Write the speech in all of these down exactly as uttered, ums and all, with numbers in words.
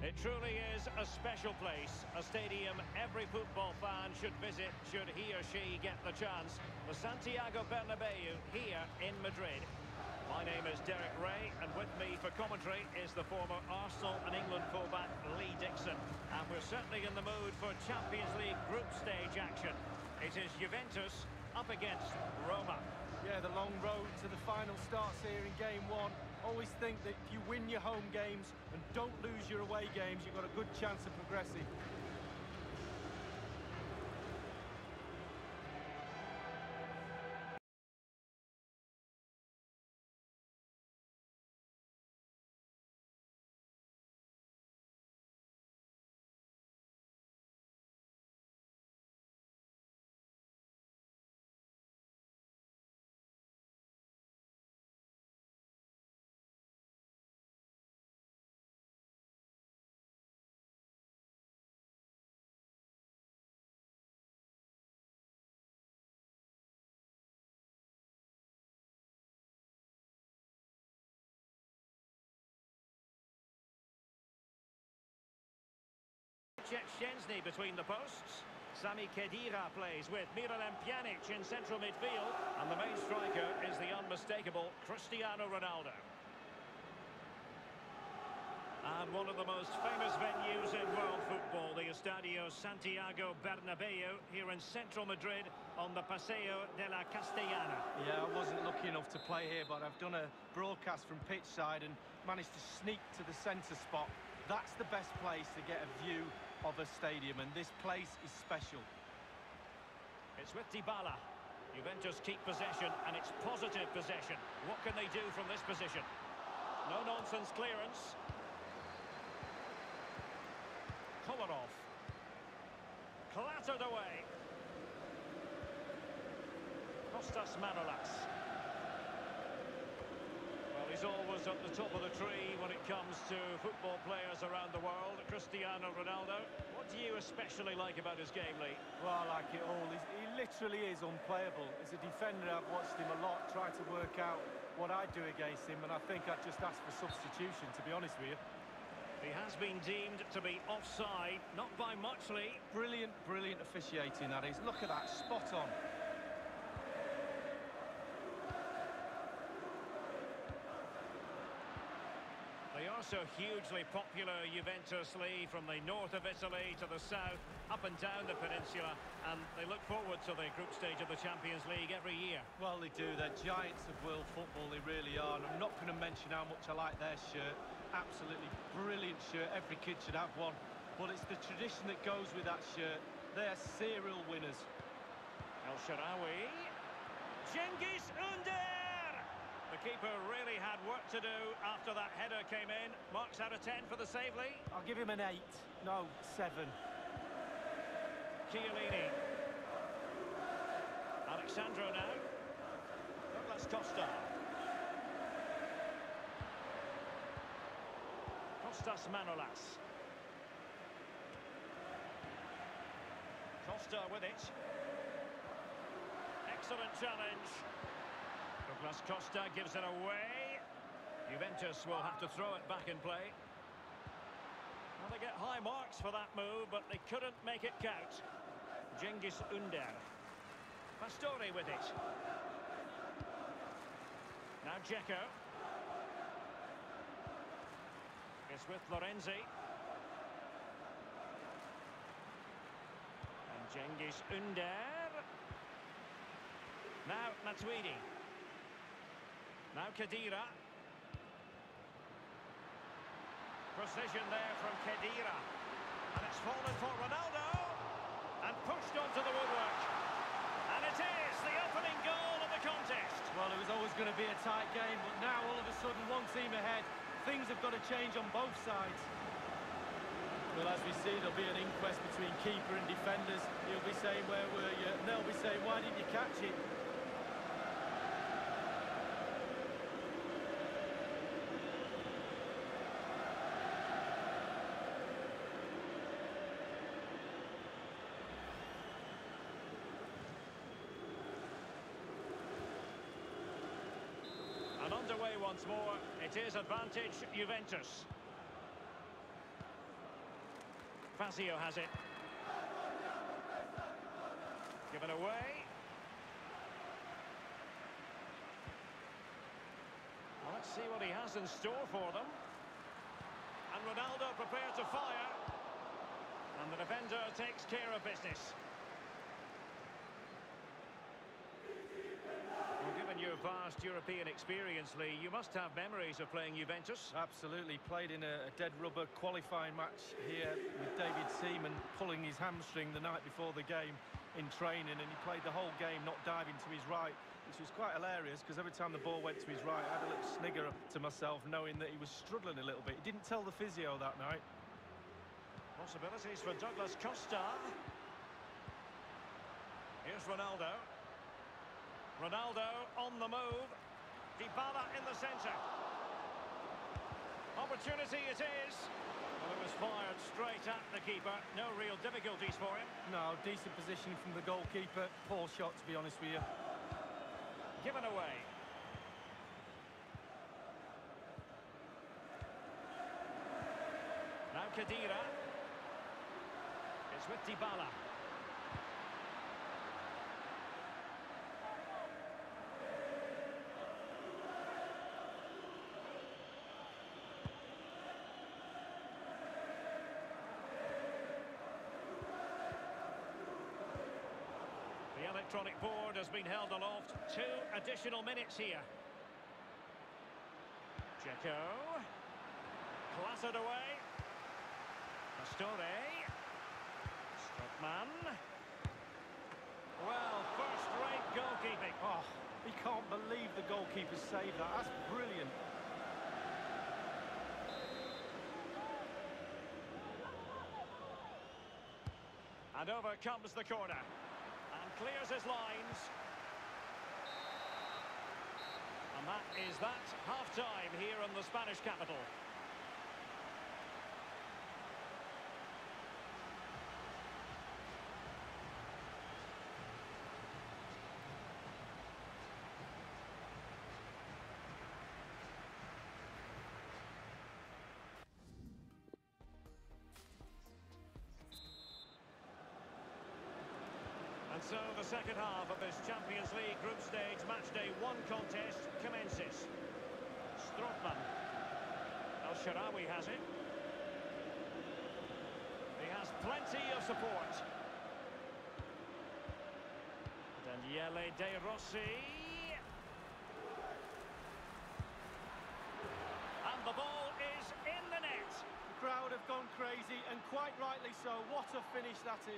It truly is a special place, a stadium every football fan should visit should he or she get the chance. The Santiago Bernabeu here in Madrid. My name is Derek Ray, and with me for commentary is the former Arsenal and England fullback Lee Dixon. And we're certainly in the mood for Champions League group stage action. It is Juventus up against Roma. Yeah, the long road to the final starts here in game one. Always think that if you win your home games and don't lose your away games, you've got a good chance of progressing. Szczęsny between the posts. Sami Khedira plays with Miralem Pjanic in central midfield. And the main striker is the unmistakable Cristiano Ronaldo. And one of the most famous venues in world football, the Estadio Santiago Bernabeu, here in central Madrid on the Paseo de la Castellana. Yeah, I wasn't lucky enough to play here, but I've done a broadcast from pitch side and managed to sneak to the centre spot. That's the best place to get a view of a stadium, and this place is special. It's with Dybala. Juventus keep possession, and it's positive possession. What can they do from this position? No-nonsense clearance. Kolarov. Clattered away. Kostas Manolas. Well, he's always at the top of the tree when it comes to football players around the world. Cristiano Ronaldo. What do you especially like about his game, Lee? Well, I like it all. He's, he literally is unplayable. As a defender, I've watched him a lot, trying to work out what I'd do against him, and I think I'd just ask for substitution, to be honest with you. He has been deemed to be offside, not by much, Lee. Brilliant, brilliant officiating, that is. Look at that, spot on. They are so hugely popular, Juventus, Lee, from the north of Italy to the south, up and down the peninsula, and they look forward to the group stage of the Champions League every year. Well, they do. They're giants of world football, they really are. And I'm not going to mention how much I like their shirt. Absolutely brilliant shirt. Every kid should have one. But it's the tradition that goes with that shirt. They're serial winners. El Shaarawy. Cengiz Ünder! The keeper really had work to do after that header came in. Marks out of ten for the save, Lee. I'll give him an eight. No, seven. Chiellini. Alexandro now. Douglas Costa. Kostas Manolas. Costa with it. Excellent challenge. Douglas Costa gives it away. Juventus will have to throw it back in play. Well, they get high marks for that move, but they couldn't make it count. Cengiz Ünder. Pastore with it. Now Dzeko. It's with Lorenzi. And Cengiz Ünder. Now Matuidi. Now Khedira. Precision there from Khedira. And it's fallen for Ronaldo. And pushed onto the woodwork. And it is the opening goal of the contest. Well, it was always going to be a tight game, but now all of a sudden one team ahead. Things have got to change on both sides. Well, as we see, there'll be an inquest between keeper and defenders. He'll be saying, where were you? And they'll be saying, why didn't you catch it? And underway once more, it is advantage Juventus. Fazio has it. Given away. Well, let's see what he has in store for them. And Ronaldo prepared to fire. And the defender takes care of business. Well, given your vast European experience, Lee, you must have memories of playing Juventus. Absolutely. Played in a, a dead rubber qualifying match here with David Seaman pulling his hamstring the night before the game in training, and he played the whole game not diving to his right, which was quite hilarious because every time the ball went to his right, I had a little snigger to myself knowing that he was struggling a little bit. He didn't tell the physio that night. Possibilities for Douglas Costa. Here's Ronaldo. Ronaldo on the move. Dybala in the centre. Opportunity it is. Well, it was fired straight at the keeper. No real difficulties for him. No, decent positioning from the goalkeeper. Poor shot, to be honest with you. Given away. Now Khedira. It's with Dybala. The electronic board has been held aloft. Two additional minutes here. Dzeko. Clattered away. Pastore. Strootman. Well, first-rate goalkeeping. Oh, he can't believe the goalkeeper saved that. That's brilliant. And over comes the corner. And clears his lines. And that is that. Half-time here in the Spanish capital. And so the second half of this Champions League group stage match day one contest commences. Strootman. El Shaarawy has it. He has plenty of support. Daniele De Rossi. And the ball is in the net. The crowd have gone crazy, and quite rightly so. What a finish that is.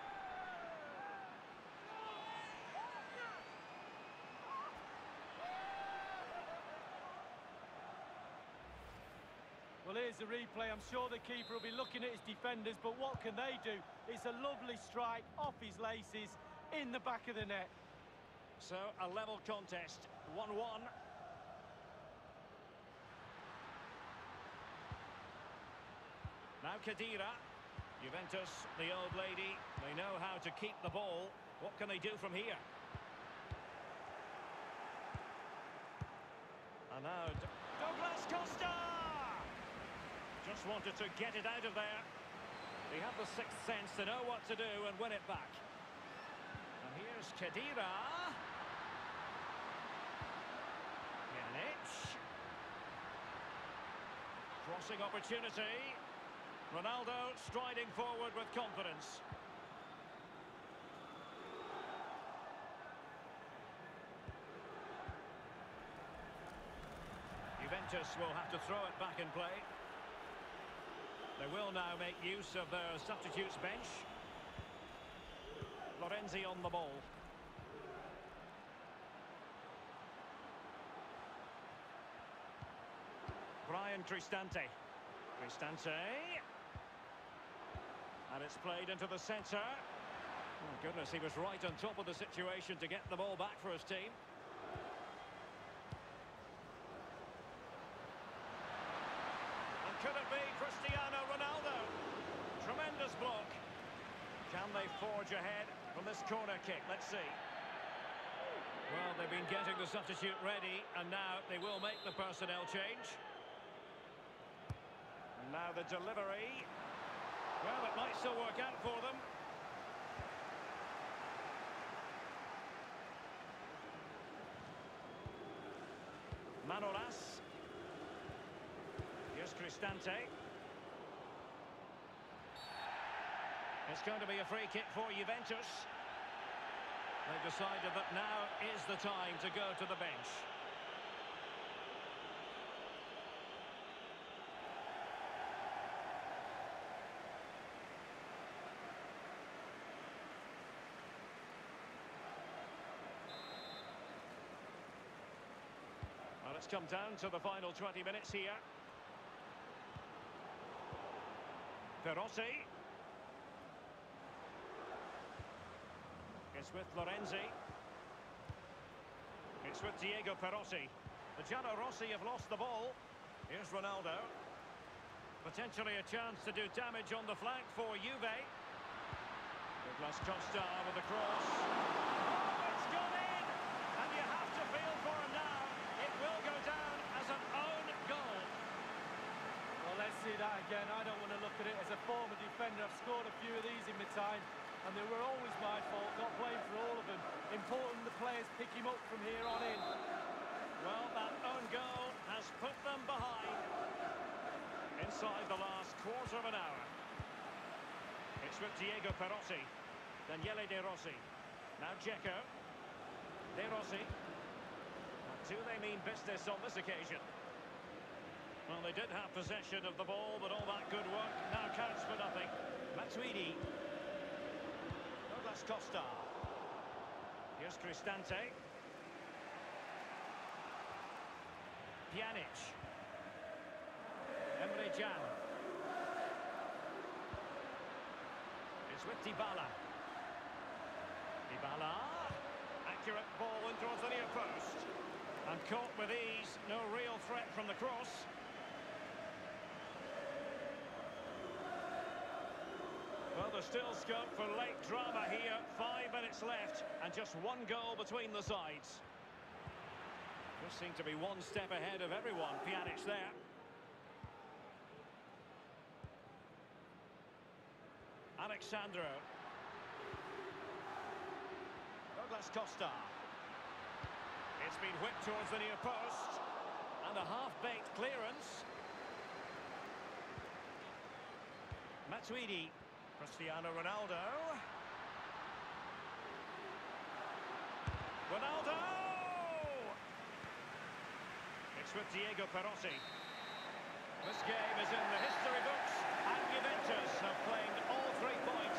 Well, here's the replay. I'm sure the keeper will be looking at his defenders, but what can they do? It's a lovely strike off his laces in the back of the net. So, a level contest, one one. Now Khedira. Juventus, the old lady, they know how to keep the ball. What can they do from here? And now D Douglas Costa! Just wanted to get it out of there. They have the sixth sense to know what to do and win it back. And here's Khedira. Pjanic. Crossing opportunity. Ronaldo striding forward with confidence. Juventus will have to throw it back in play. They will now make use of their substitutes bench. Florenzi on the ball. Brian Cristante. Cristante. And it's played into the centre. Oh, goodness, he was right on top of the situation to get the ball back for his team. And could it be Cristiano Ronaldo? Tremendous block. Can they forge ahead from this corner kick? Let's see. Well, they've been getting the substitute ready, and now they will make the personnel change. And now the delivery. Well, it might still work out for them. Manolas. Here's Cristante. It's going to be a free kick for Juventus. They've decided that now is the time to go to the bench. Well, it's come down to the final twenty minutes here. Perossi. It's with Lorenzi. It's with Diego Perossi. The Gianno Rossi have lost the ball. Here's Ronaldo. Potentially a chance to do damage on the flank for Juve. Douglas Costa with the cross. Oh, it's gone in! And you have to feel for him now. It will go down as an own goal. Well, let's see that again. I don't want to look at it as a former defender. I've scored a few of these in my time, and they were always my fault, not playing for all of them. Important the players pick him up from here on in. Well, that own goal has put them behind inside the last quarter of an hour. It's with Diego Perossi. Daniele De Rossi. Now Dzeko. De Rossi. Do they mean business on this occasion? Well, they did have possession of the ball, but all that good work now counts for nothing. Matuidi. Douglas Costa. Here's Cristante. Pjanic. Emre Can. It's with Dybala. Dybala. Accurate ball in towards the near post. And caught with ease. No real threat from the cross. Well, there's still scope for late drama here. Five minutes left and just one goal between the sides. Just seem to be one step ahead of everyone. Pjanic there. Alexandro. Douglas Costa. It's been whipped towards the near post. And a half-baked clearance. Matuidi. Cristiano Ronaldo. Ronaldo! It's with Diego Perossi. This game is in the history books, and Juventus have claimed all three points.